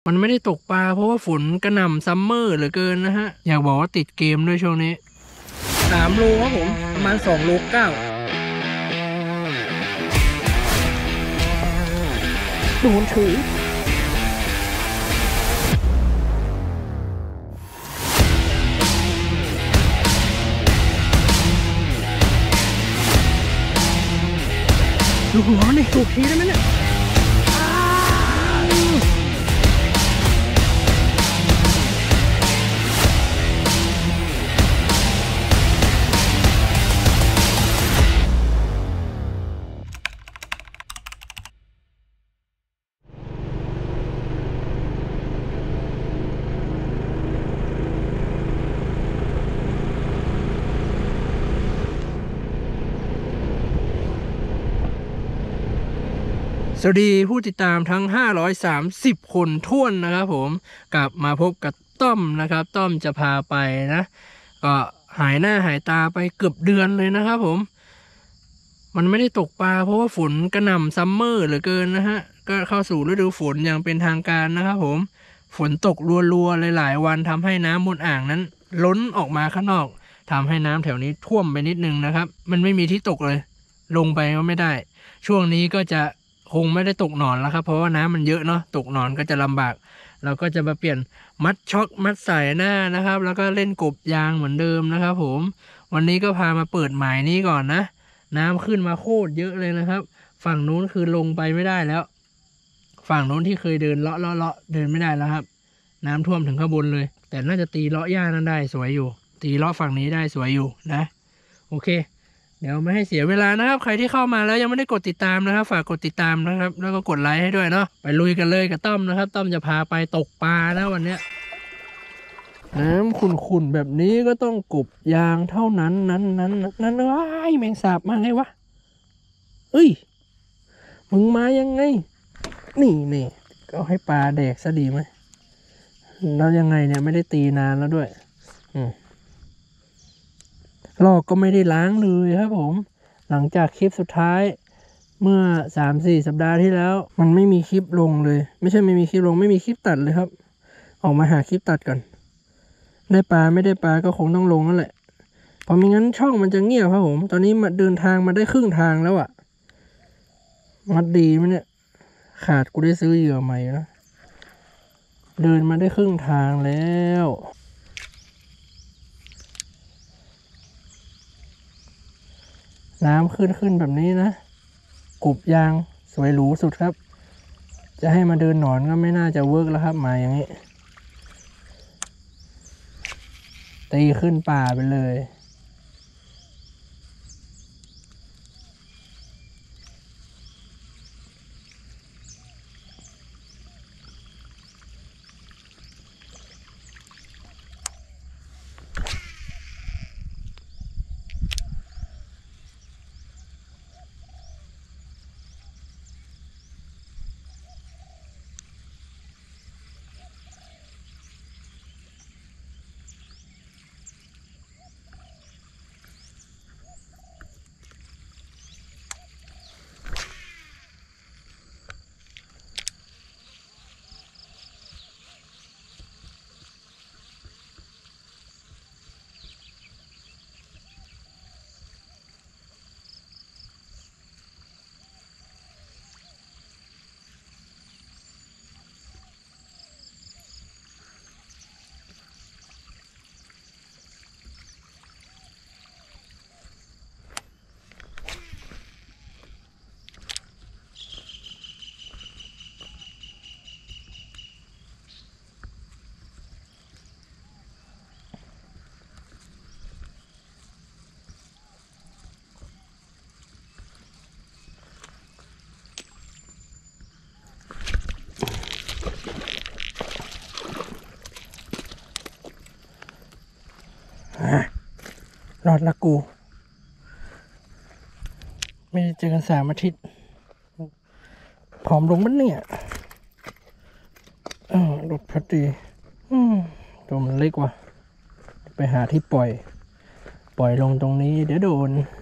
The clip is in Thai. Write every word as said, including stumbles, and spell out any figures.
มันไม่ได้ตกปลาเพราะว่าฝนกระหน่ำซัมเมอร์เหลือเกินนะฮะอยากบอกว่าติดเกมด้วยช่วงนี้สามโลครับผมประมาณสองโลเก้าโดนถือลูกหัวนี่ถูกทีได้ไหมเนี่ยสวัสดีผู้ติดตามทั้งห้าร้อยสามสิบคนท่วนนะครับผมกลับมาพบกับต้อมนะครับต้อมจะพาไปนะก็หายหน้าหายตาไปเกือบเดือนเลยนะครับผมมันไม่ได้ตกปลาเพราะว่าฝนกระหน่ำซัมเมอร์เหลือเกินนะฮะก็เข้าสู่ฤดูฝนอย่างเป็นทางการนะครับผมฝนตกรัวๆหลายๆวันทำให้น้ำบนอ่างนั้นล้นออกมาข้างนอกทำให้น้ำแถวนี้ท่วมไปนิดนึงนะครับมันไม่มีที่ตกเลยลงไปก็ไม่ได้ช่วงนี้ก็จะคงไม่ได้ตกหนอนแล้วครับเพราะว่าน้ำมันเยอะเนาะตกหนอนก็จะลำบากเราก็จะมาเปลี่ยนมัดช็อคมัดใส่หน้านะครับแล้วก็เล่นกบยางเหมือนเดิมนะครับผมวันนี้ก็พามาเปิดหมายนี้ก่อนนะน้ำขึ้นมาโคตรเยอะเลยนะครับฝั่งนู้นคือลงไปไม่ได้แล้วฝั่งนู้นที่เคยเดินเลาะเลาะเลาะเดินไม่ได้แล้วครับน้ำท่วมถึงข้างบนเลยแต่น่าจะตีเลาะหญ้านั้นได้สวยอยู่ตีเลาะฝั่งนี้ได้สวยอยู่นะโอเคเดี๋ยวไม่ให้เสียเวลานะครับใครที่เข้ามาแล้วยังไม่ได้กดติดตามนะครับฝากกดติดตามนะครับแล้วก็กดไลค์ให้ด้วยเนาะไปลุยกันเลยกับต้อมนะครับต้อมจะพาไปตกปลาแล้ววันเนี้ยน้ำขุ่นๆแบบนี้ก็ต้องกบยางเท่านั้นนั้นนั้นนั้นว้ายแมงสาบมาไงวะเอ้ยมึงมายังไงนี่นี่ก็ให้ปลาแดกซะดีไหมแล้วยังไงเนี่ยไม่ได้ตีนานแล้วด้วยอืมลอกก็ไม่ได้ล้างเลยครับผมหลังจากคลิปสุดท้ายเมื่อ สามสี่ สัปดาห์ที่แล้วมันไม่มีคลิปลงเลยไม่ใช่ไม่มีคลิปลงไม่มีคลิปตัดเลยครับออกมาหาคลิปตัดก่อนได้ปลาไม่ได้ปลาก็คงต้องลงนั่นแหละเพราะไม่งั้นช่องมันจะเงียบครับผมตอนนี้มาเดินทางมาได้ครึ่งทางแล้วอ่ะมัดดีไหมเนี่ยขาดกูได้ซื้อเหยื่อใหม่แล้วเดินมาได้ครึ่งทางแล้วน้ำขึ้นขึ้นแบบนี้นะกบยางสวยหรูสุดครับจะให้มาเดินหนอนก็ไม่น่าจะเวิร์กแล้วครับมาอย่างนี้ตีขึ้นป่าไปเลยรอดละกูไม่ได้เจอกันสามอาทิตย์ผอมลงมั้งเนี่ยเออรถพัดดีอืมตัวมันเล็กว่ะไปหาที่ปล่อยปล่อยลงตรงนี้เดี๋ยวโดน